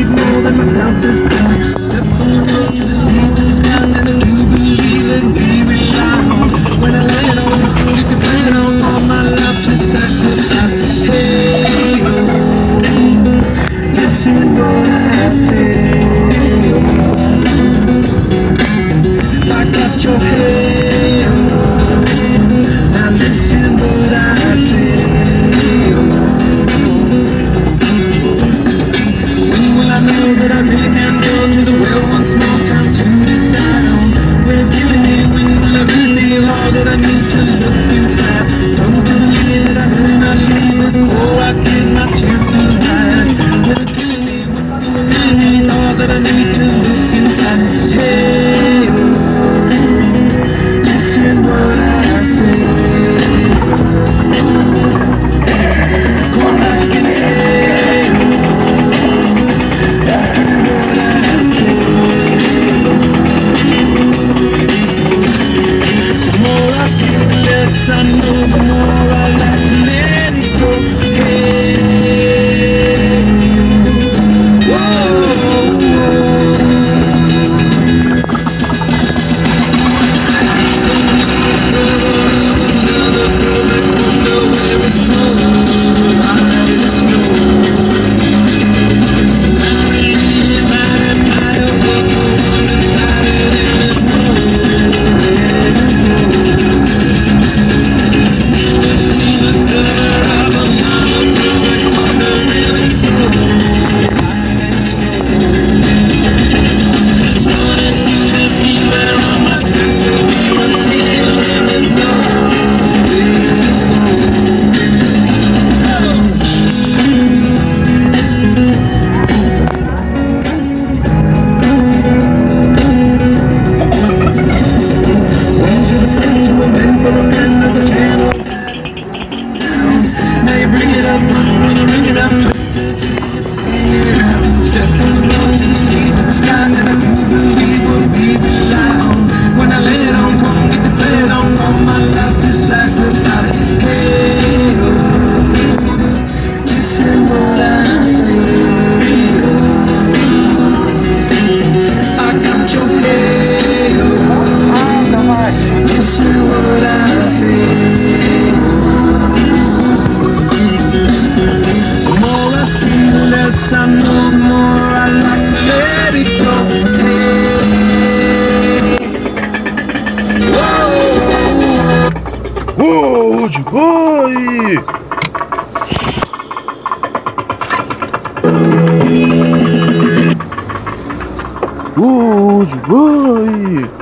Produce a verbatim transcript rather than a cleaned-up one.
believe more than myself is done. Step from the road to the sea to the sky, and I do believe that we rely on. When I land on, you can plan on all my life to sacrifice. Hey, oh, listen what I say. I got your head, oh, now listen what I say. When will I know that I really can go to the well once more? Time to decide on when it's killing me. When will I really see all that I need to look inside? Come to believe that I better not leave before I get my chance to ride. When it's killing me, when will I really need all that I need to look inside? Hey, oh, listen what I say. Come back and hey, oh, back to what I say. The more I see, the less I know, the more I like to let it go. Hey, whoa, whoa. Another perfect wonder where it's all right, it's no. I really might admire what for one decided in this moment. Between the cover of another perfect wonder where it's all right, it's no. Running through the beat where all my tracks will be until there is no. I know the more I like to let it go. Hey, whoa, hoje vai. Hoje vai.